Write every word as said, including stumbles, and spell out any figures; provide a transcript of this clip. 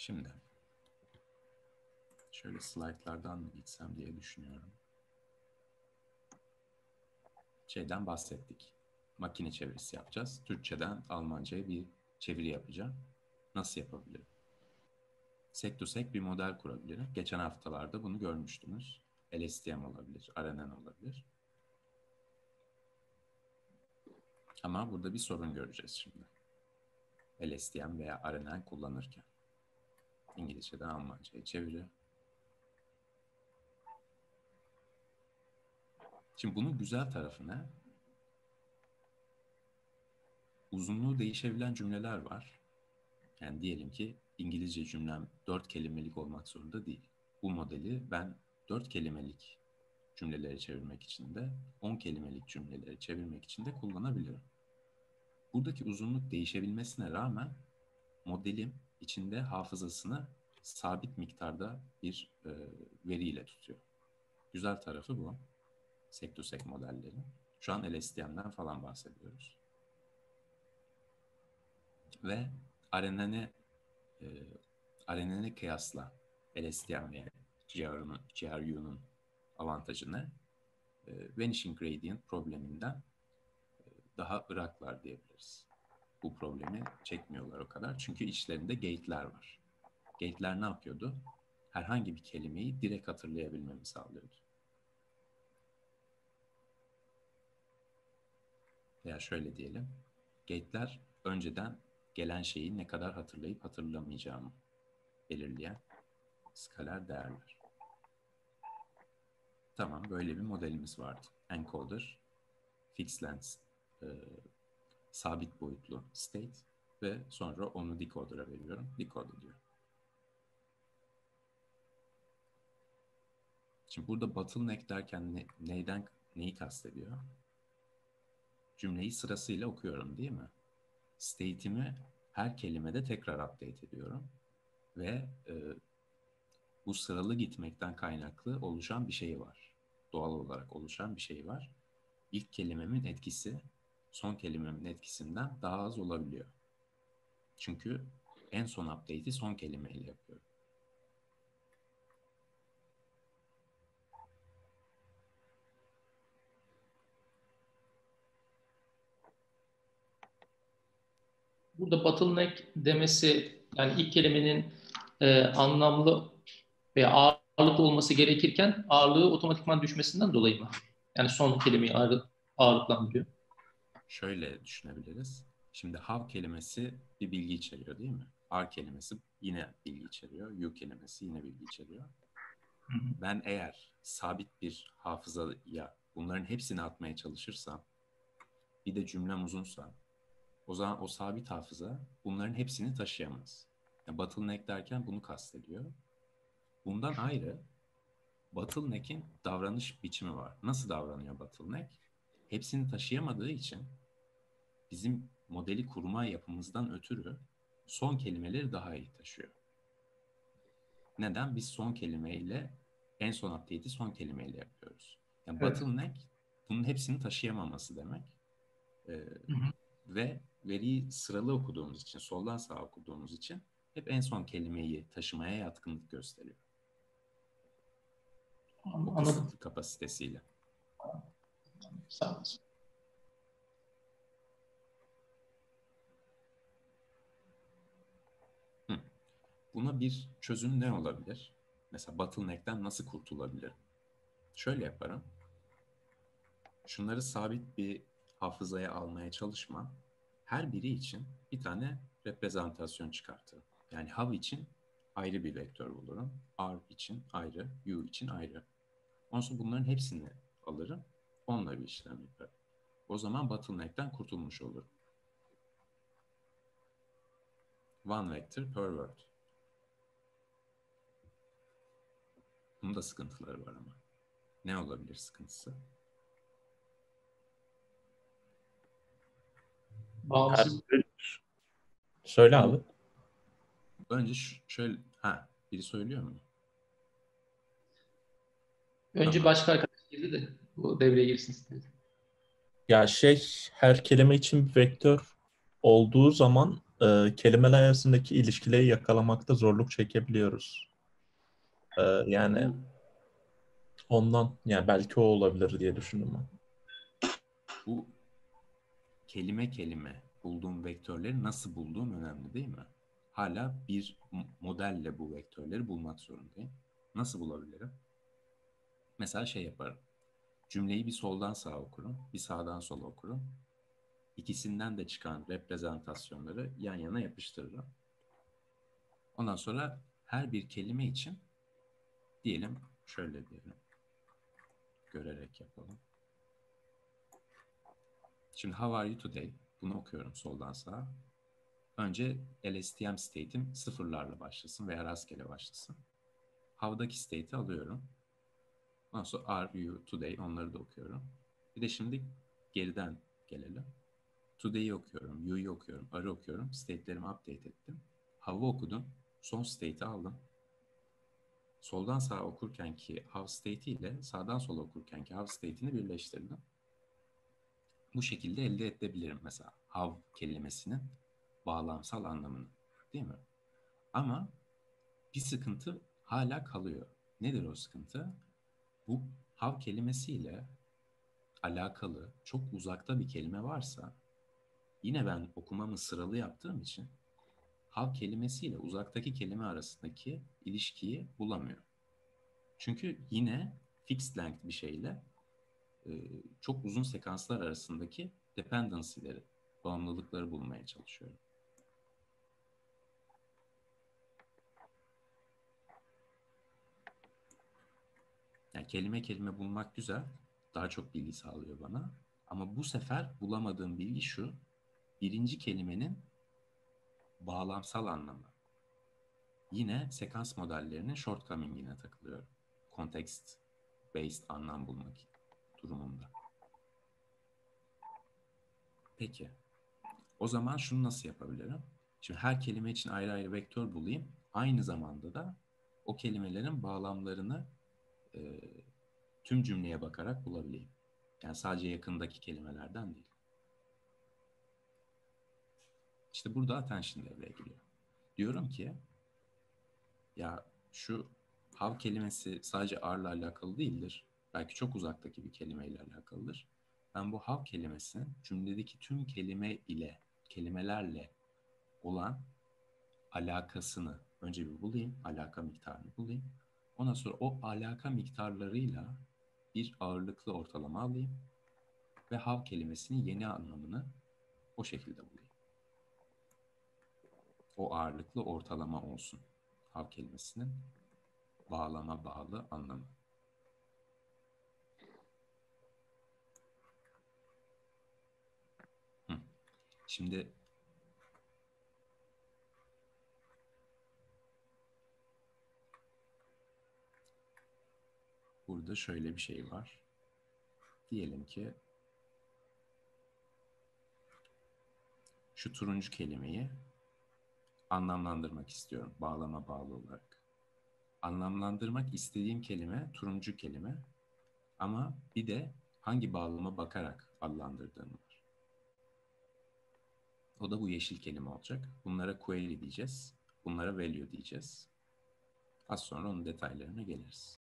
Şimdi şöyle slaytlardan mı gitsem diye düşünüyorum. Şeyden bahsettik. Makine çevirisi yapacağız. Türkçeden Almanca'ya bir çeviri yapacağım. Nasıl yapabilirim? Sek to sek bir model kurabilirim. Geçen haftalarda bunu görmüştünüz. L S T M olabilir, R N N olabilir. Ama burada bir sorun göreceğiz şimdi. L S T M veya R N N kullanırken. İngilizceden Almanca'ya çeviri. Şimdi bunun güzel tarafı ne? Uzunluğu değişebilen cümleler var. Yani diyelim ki İngilizce cümlem dört kelimelik olmak zorunda değil. Bu modeli ben dört kelimelik cümleleri çevirmek için de on kelimelik cümleleri çevirmek için de kullanabilirim. Buradaki uzunluk değişebilmesine rağmen modelim içinde hafızasını sabit miktarda bir e, veriyle tutuyor. Güzel tarafı bu. Sek to sek modelleri. Şu an L S T M'den falan bahsediyoruz. Ve R N N'i e, R N N'i kıyasla L S T M ve G R U'nun avantajı ne? E, Vanishing Gradient probleminden e, daha ıraklar diyebiliriz. Bu problemi çekmiyorlar o kadar. Çünkü içlerinde gate'ler var. Gate'ler ne yapıyordu? Herhangi bir kelimeyi direkt hatırlayabilmemi sağlıyordu. Veya şöyle diyelim. Gate'ler önceden gelen şeyi ne kadar hatırlayıp hatırlamayacağımı belirleyen skaler değerler. Tamam, böyle bir modelimiz vardı. Encoder, fixed length, e, sabit boyutlu state ve sonra onu decoder'a veriyorum. Decode ediyor. Şimdi burada bottleneck derken ne, neyden neyi kastediyor? Cümleyi sırasıyla okuyorum değil mi? State'imi her kelimede tekrar update ediyorum. Ve e, bu sıralı gitmekten kaynaklı oluşan bir şey var. Doğal olarak oluşan bir şey var. İlk kelimemin etkisi son kelimemin etkisinden daha az olabiliyor. Çünkü en son update'i son kelimeyle yapıyorum. Burada bottleneck demesi yani ilk kelimenin e, anlamlı veya ağırlıklı olması gerekirken ağırlığı otomatikman düşmesinden dolayı mı? Yani son kelimeyi ağır, ağırlıklandırıyor. Şöyle düşünebiliriz. Şimdi have kelimesi bir bilgi içeriyor değil mi? R kelimesi yine bilgi içeriyor. U kelimesi yine bilgi içeriyor. Hı hı. Ben eğer sabit bir hafızaya bunların hepsini atmaya çalışırsam, bir de cümlem uzunsa, o zaman o sabit hafıza bunların hepsini taşıyamaz. Yani bottleneck derken bunu kastediyor. Bundan ayrı bottleneck'in davranış biçimi var. Nasıl davranıyor bottleneck? Hepsini taşıyamadığı için bizim modeli kurma yapımızdan ötürü son kelimeleri daha iyi taşıyor. Neden? Biz son kelimeyle en son update'i son kelimeyle yapıyoruz. Yani Evet. bottleneck bunun hepsini taşıyamaması demek. Ee, Hı hı. ve veriyi sıralı okuduğumuz için, soldan sağa okuduğumuz için hep en son kelimeyi taşımaya yatkınlık gösteriyor. O Anladım. kısıtlı kapasitesiyle. Sağ olasın. Hı. Buna bir çözüm ne olabilir? Mesela bottleneck'ten nasıl kurtulabilirim? Şöyle yaparım. Şunları sabit bir hafızaya almaya çalışmam. Her biri için bir tane reprezentasyon çıkartırım. Yani have için ayrı bir vektör bulurum. R için ayrı, U için ayrı. Ondan sonra bunların hepsini alırım. Onunla bir işlem yaparım. O zaman bottleneck'ten kurtulmuş olurum. One vector per word. Bunun da sıkıntıları var ama. Ne olabilir sıkıntısı? Bağımsız. Söyle abi. Önce şu, şöyle... Ha, biri söylüyor mu? Önce Tamam. başka arkadaş girdi de bu devreye girsin istedim. Ya şey her kelime için bir vektör olduğu zaman e, kelimeler arasındaki ilişkileri yakalamakta zorluk çekebiliyoruz. E, yani Bu, ondan yani belki o olabilir diye düşündüm ben. bu kelime kelime bulduğum vektörleri nasıl bulduğum önemli değil mi? Hala bir m- modelle bu vektörleri bulmak zorundayım. Nasıl bulabilirim? Mesela şey yaparım. Cümleyi bir soldan sağa okurum, bir sağdan sola okurum. İkisinden de çıkan reprezentasyonları yan yana yapıştırırım. Ondan sonra her bir kelime için diyelim şöyle diyelim. Görerek yapalım. Şimdi how are you today? Bunu okuyorum soldan sağa. Önce L S T M state'im sıfırlarla başlasın veya rastgele başlasın. How'daki state'i alıyorum. Ondan sonra are you today onları da okuyorum. Bir de şimdi geriden gelelim. Today'i okuyorum, you'yu okuyorum, are'ı okuyorum. State'lerimi update ettim. How'ı okudum. Son state'i aldım. Soldan sağa okurken ki how state'i ile sağdan sola okurken ki how state'ini birleştirdim. Bu şekilde elde edebilirim mesela how kelimesinin bağlamsal anlamını. Değil mi? Ama bir sıkıntı hala kalıyor. Nedir o sıkıntı? Bu how kelimesiyle alakalı çok uzakta bir kelime varsa yine ben okumamı sıralı yaptığım için how kelimesiyle uzaktaki kelime arasındaki ilişkiyi bulamıyorum. Çünkü yine fixed length bir şeyle e, çok uzun sekanslar arasındaki dependency'leri, bağımlılıkları bulmaya çalışıyorum. Yani kelime kelime bulmak güzel, daha çok bilgi sağlıyor bana. Ama bu sefer bulamadığım bilgi şu, birinci kelimenin bağlamsal anlamı. Yine sekans modellerinin shortcoming'ine takılıyorum. Context based anlam bulmak durumunda. Peki, o zaman şunu nasıl yapabilirim? Şimdi her kelime için ayrı ayrı vektör bulayım. Aynı zamanda da o kelimelerin bağlamlarını e, tüm cümleye bakarak bulabileyim. Yani sadece yakındaki kelimelerden değil. İşte burada attention devreye giriyor. Diyorum ki ya şu how kelimesi sadece are'la alakalı değildir. Belki çok uzaktaki bir kelimeyle alakalıdır. Ben bu how kelimesinin cümledeki tüm kelime ile, kelimelerle olan alakasını önce bir bulayım, alaka miktarını bulayım. Ondan sonra o alaka miktarlarıyla bir ağırlıklı ortalama alayım ve how kelimesinin yeni anlamını o şekilde bulayım. O ağırlıklı ortalama olsun how kelimesinin bağlama bağlı anlamı. Hı. Şimdi burada şöyle bir şey var. Diyelim ki şu turuncu kelimeyi anlamlandırmak istiyorum bağlama bağlı olarak. Anlamlandırmak istediğim kelime turuncu kelime ama bir de hangi bağlama bakarak adlandırdığım var. O da bu yeşil kelime olacak. Bunlara query diyeceğiz. Bunlara value diyeceğiz. Az sonra onun detaylarına geliriz.